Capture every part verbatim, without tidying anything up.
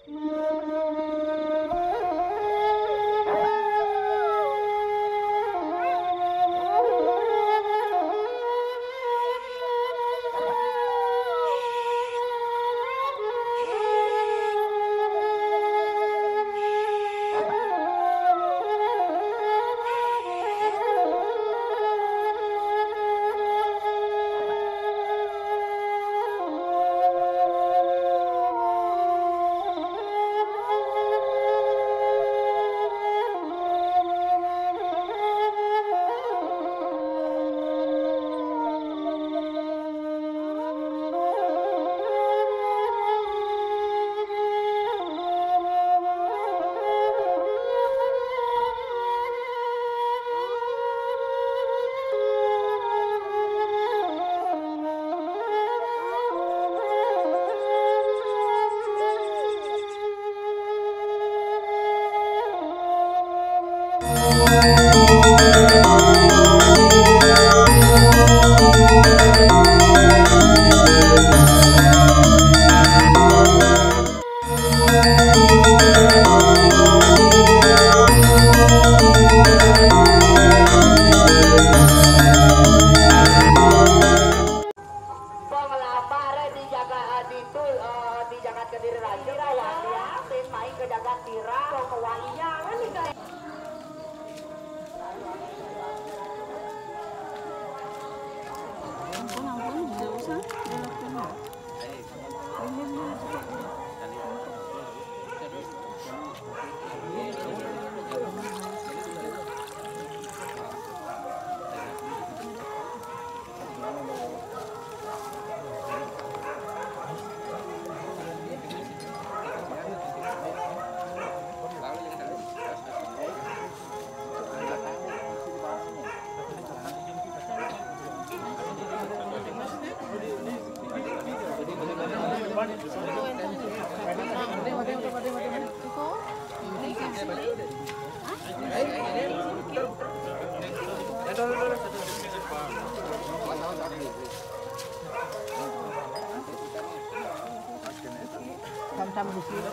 Sama-sama di sini.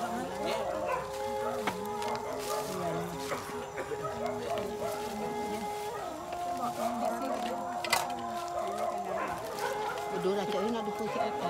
Udah lah cari nak dipuji apa?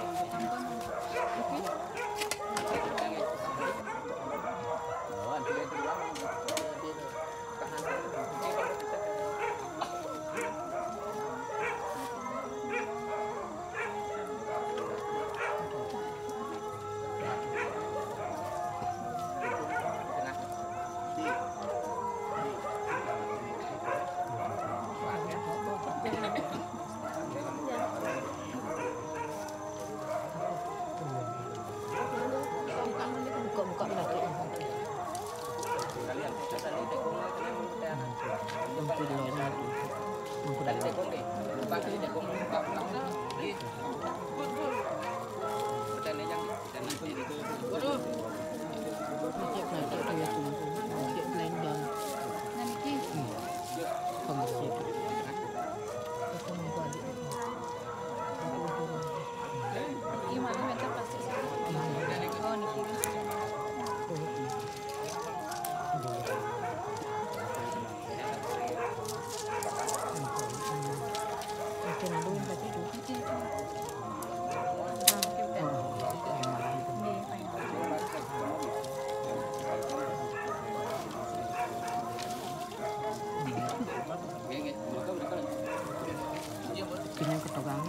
Pinang ketogang.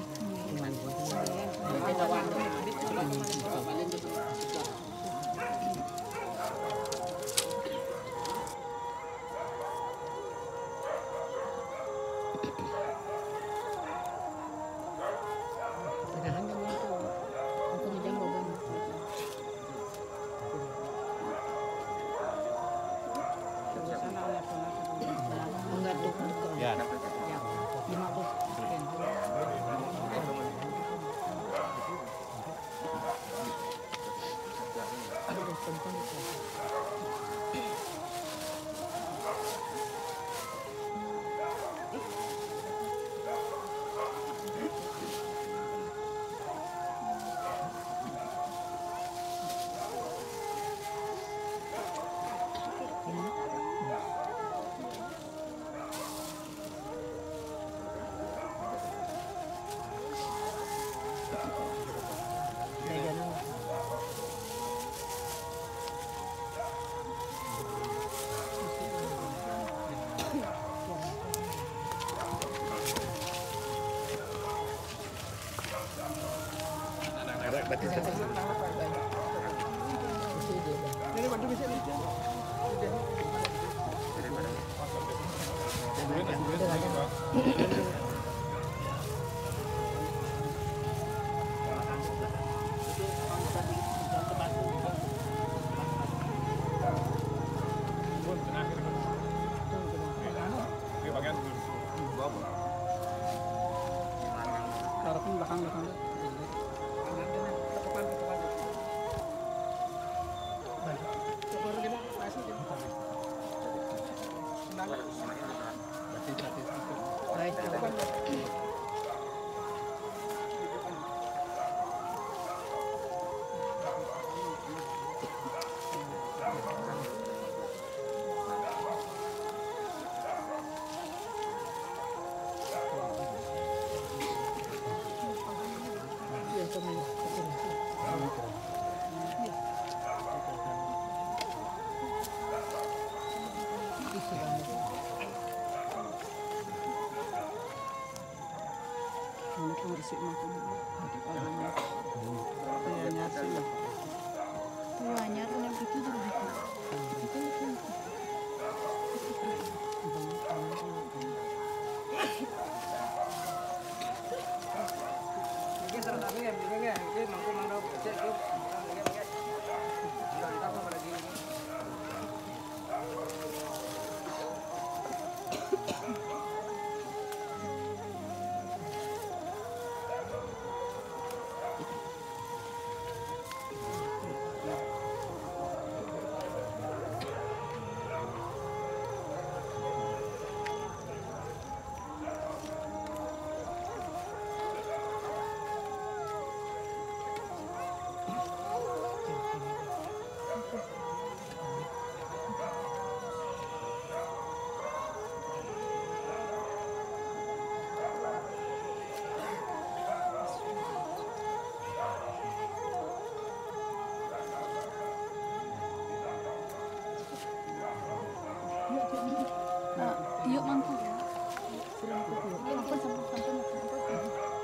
Ya. Yuk mangkuk ya. Ampun sampun sampun ampun.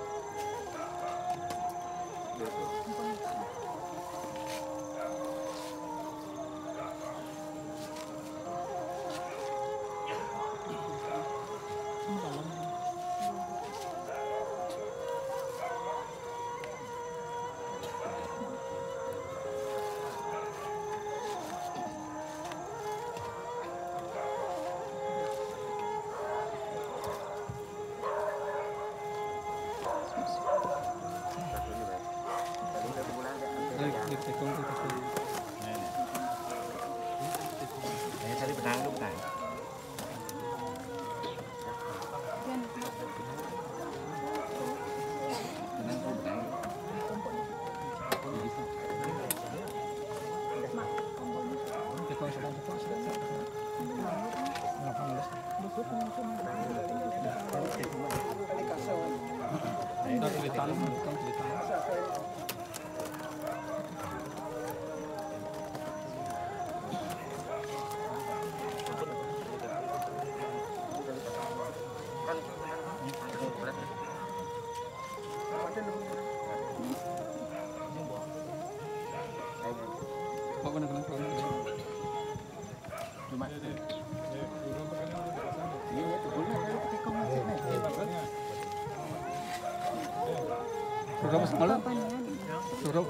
Suruh semalam. Suruh.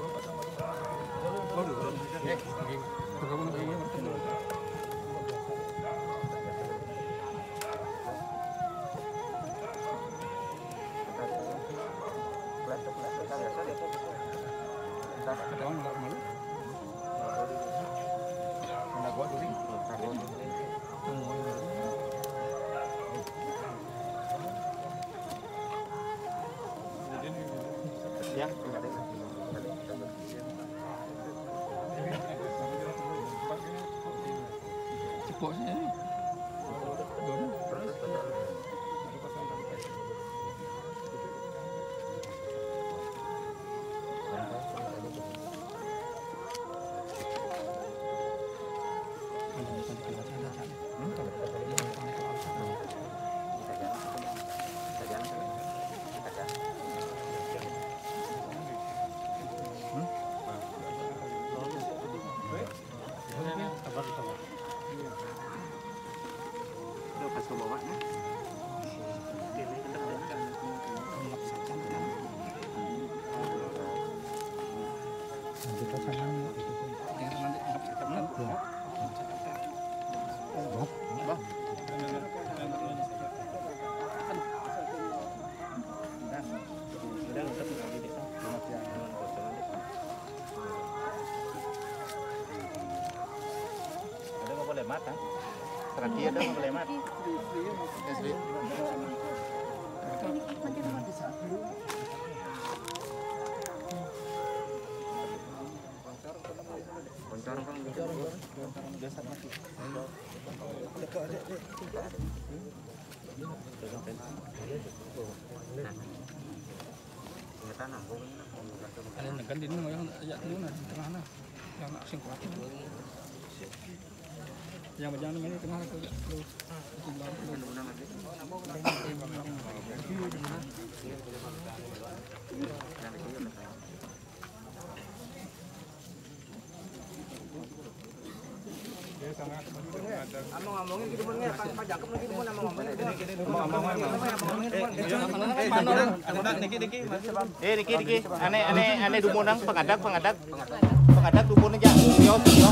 Ya, cepatnya. Hmm? Lemat kan? Terganti ada mau lemat. Boncor kan biasa mati. Ada negan di mana yang ya dulu nah tengah nah. Yang nak sing kuat. Yang berjalan ini tengah itu lu sebelah ngomongin gitu bener Pak Jakob lagi mau ngomongin eh Niki Niki ane ane ane dumunang pengadak pengadak pengadak dumun aja yo yo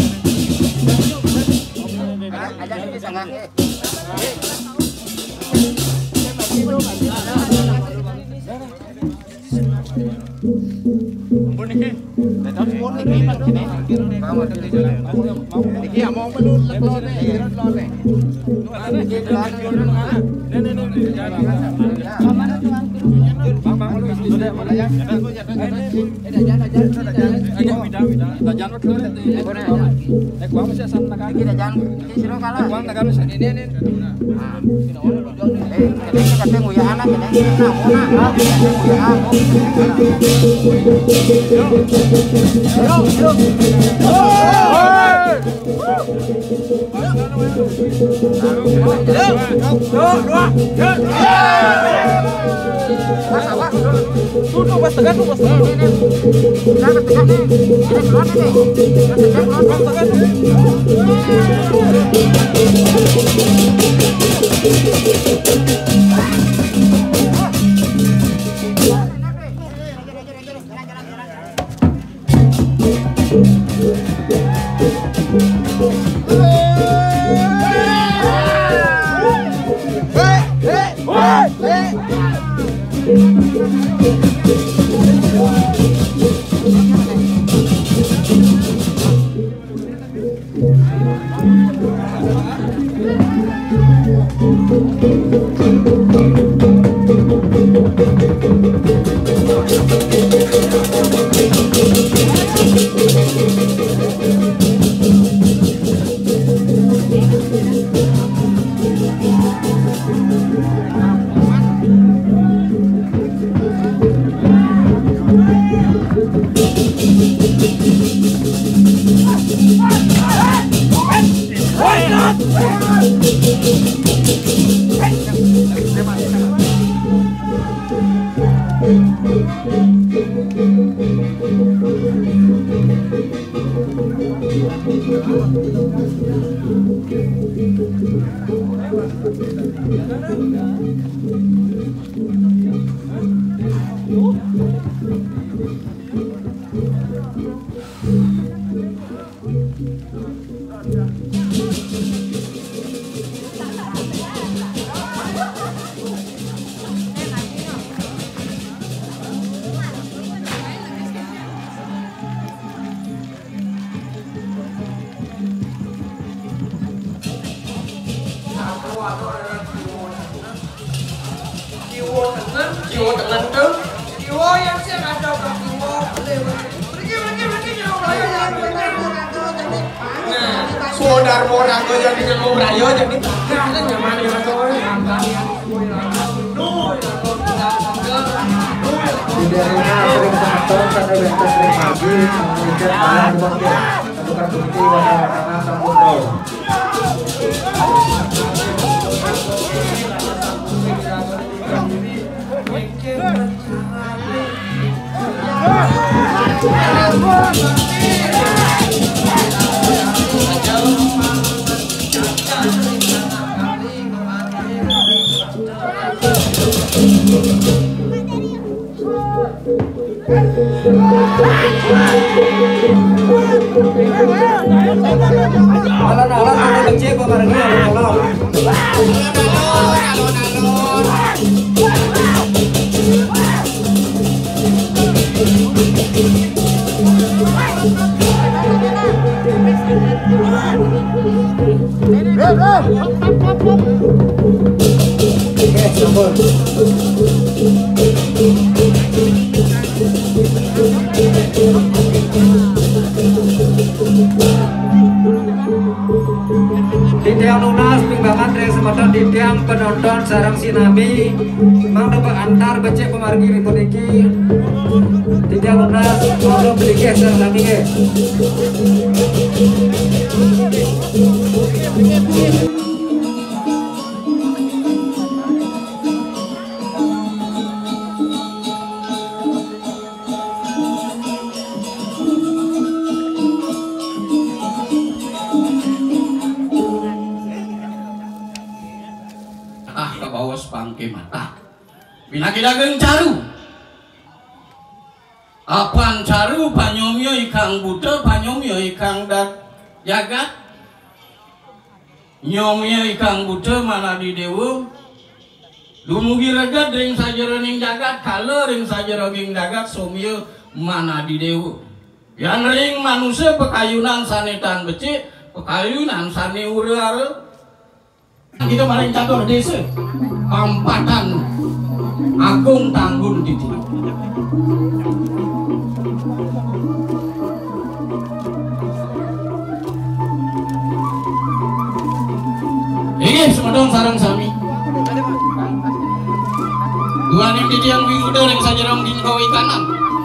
aja ini sangat Bun Niki datang bun Niki Pak ini Niki mau belum leklon nih leklon nih Niki leklon nih nih nih mana tuang bang bang lu sudah mana ya ada jangan jangan jangan leklon nek gua masih san naga kita jangan siro kalah gua naga ini ini eh ini kata nguya anak ini nah mau kata nguya aku yo yo Duduk pas tegan, duduk pas tegan. Jangan tegan nih. Ini keluar nih. Tegan keluar pas tegan. Jauh Alon-alon ada becek pemargi alon-alon. Oke, sambung. Tiang lunas pinggangan dari semedon di tiang penonton sarang sinami mang dapat antar becek pemargi ribut iki tiang lunas mau beli geser lagi ke pangke mata bina kidageng caru apan caru panyomyo ikang buta panyomyo ikang dat jagat nyomyo ikang buta mana di dewa dumugi regat ring sajero ning jagat kala ring sajero ning jagat somyo mana di dewa yang ring manusia pekayunan sanetan becik pekayunan sane ura-ura kita maling catur desa pampatan agung tanggun titi ini semedong sarang sami dua ning titi yang wingudo ring sajerong dingko ikanan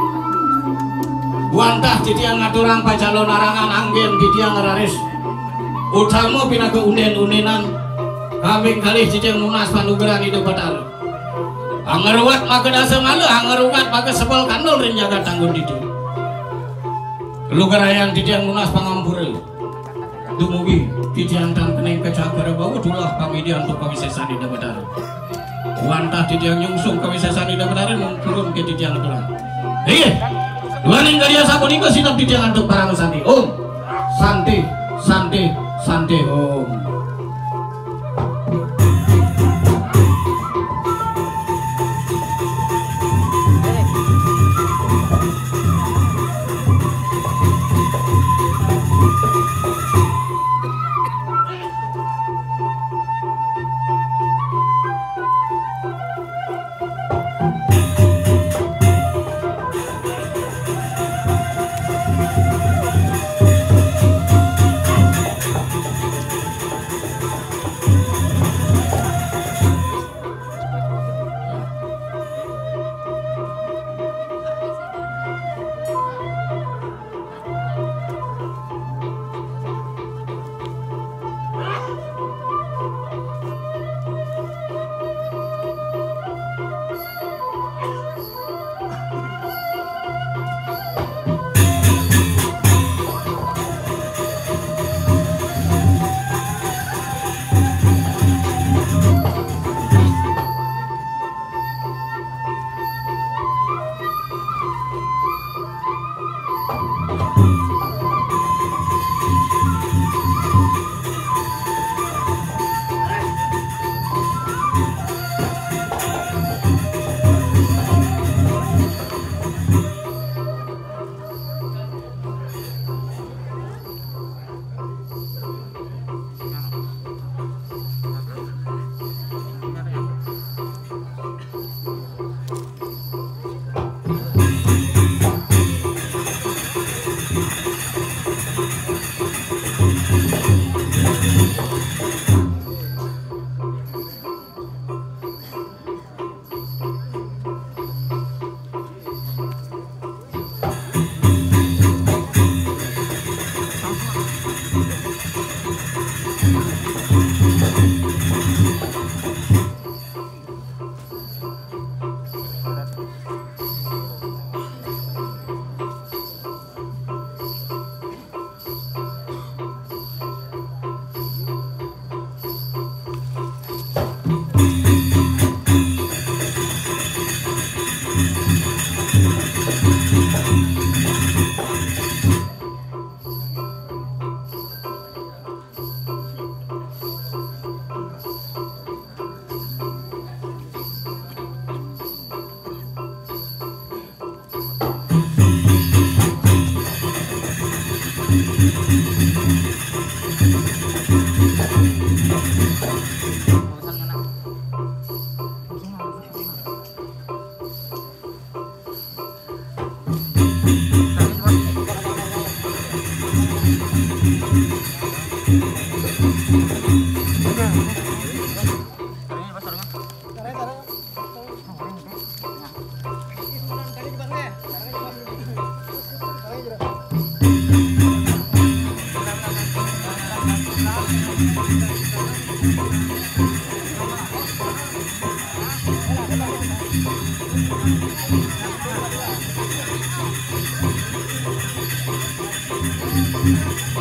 buantah titi yang ngaturang pacalon arangan anggen titi yang ngeraris utama pinaga unen-unenan kambing kali cicing lunas panugeran hidup batal angeruat maka dasar malu angeruat maka sebal kandol rin jaga tanggung didu lugarayan cicing lunas pangampura dumugi cicing tan keneng kecakara bau dulah pamidian untuk kawisesan hidup batal wantah cicing nyungsung kawisesan hidup batal turun ke cicing tulang iya dua ning garia sapunika sinap cicing untuk barang santi om santi santi santi om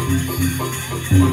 Thank you.